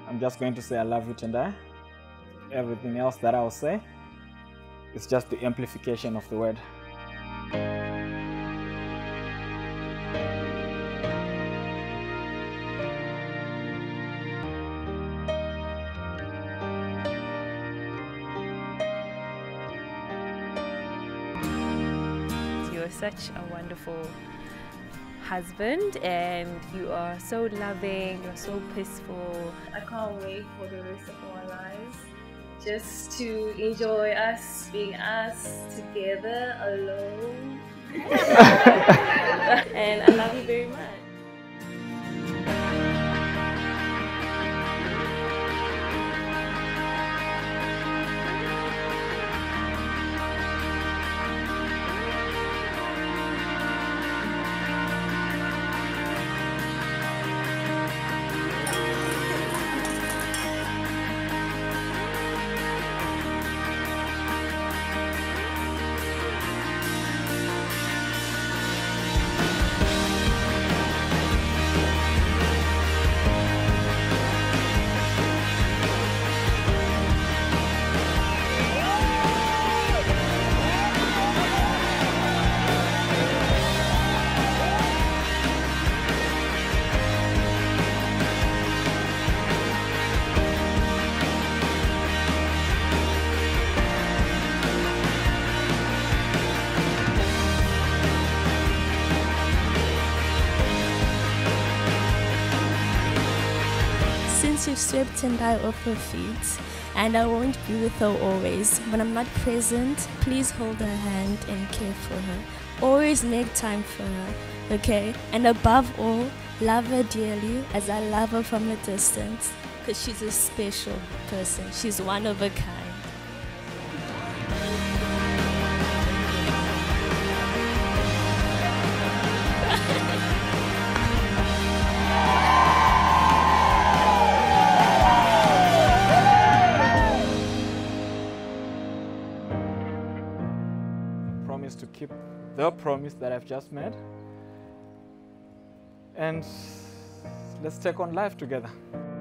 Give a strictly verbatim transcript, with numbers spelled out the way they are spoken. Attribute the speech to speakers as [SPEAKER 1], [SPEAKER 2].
[SPEAKER 1] I'm just going to say I love you, Tendai. Everything else that I'll say is just the amplification of the word.
[SPEAKER 2] You're such a wonderful husband, and you are so loving, you're so peaceful.
[SPEAKER 3] I can't wait for the rest of our lives just to enjoy us being us together alone. And I love you very much.
[SPEAKER 4] Since you've swept Tendai off her feet, and I won't be with her always, when I'm not present, please hold her hand and care for her. Always make time for her, okay? And above all, love her dearly as I love her from a distance, because she's a special person. She's one of a kind.
[SPEAKER 1] Promise to keep the promise that I've just made, and let's take on life together.